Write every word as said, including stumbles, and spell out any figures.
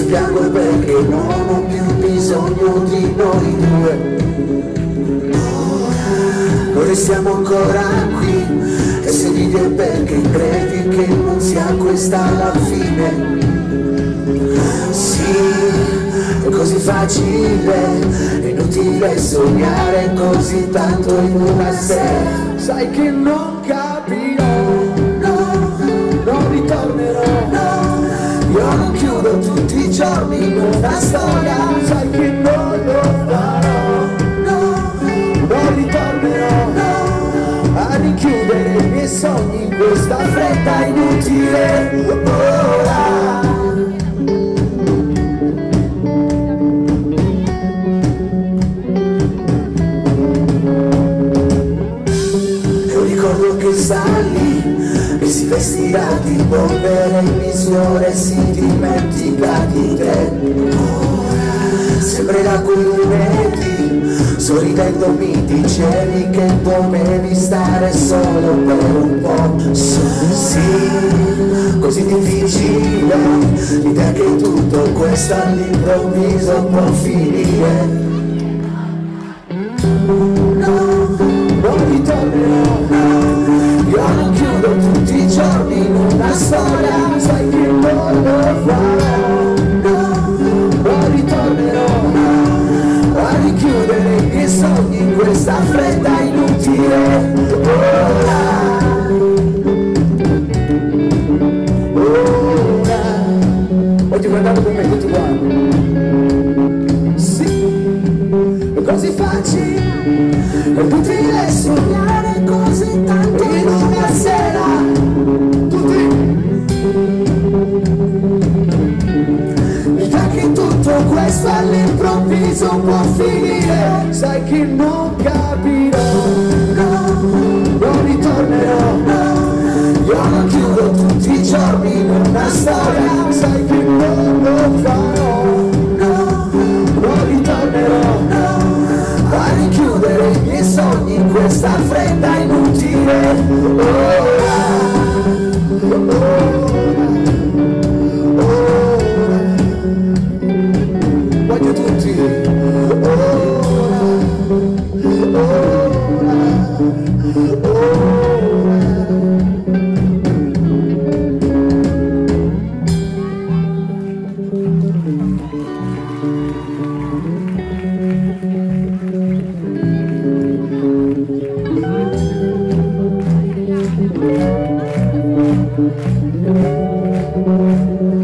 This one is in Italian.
piango perché non ho più bisogno di noi due. Noi restiamo ancora qui, e se ridi è perché credi che non sia questa la fine. Sì, è così facile, è inutile sognare così tanto in una sera. Sai che non capirò, no, non ritornerò, no, io non chiudo tutti i giorni in una storia. Sai che non lo farò, no, non ritornerò, no, a richiudere i miei sogni in questa fretta inutile. Ora che sta lì, che si vestirà di polvere in misura e si dimentica di te. Sembrerà quel lunedì, sorridendo mi dicevi che dovevi stare solo per un po'. Sì, così difficile, l'idea che tutto questo all'improvviso può finire. No, non ritornerò, io non chiudo tutti i giorni in una storia. Sai che non lo farò, no, non ritornerò, no, a richiudere i miei sogni in questa fretta inutile. Ora, ora, oggi guardate con me tutti quanti. Sì, è così facile, è utile sognare così tanto in una sera. Tutti, l'idea che tutto questo all'improvviso può finire. Sai che non capirò, no, non ritornerò, no, io non chiudo tutti i giorni in una storia. Sai che non lo farò, no, non ritornerò, no, a richiudere i miei sogni in questa fredda inutile. Ora, ora, ora, voglio tutti. Ora, ora, ora. Thank you.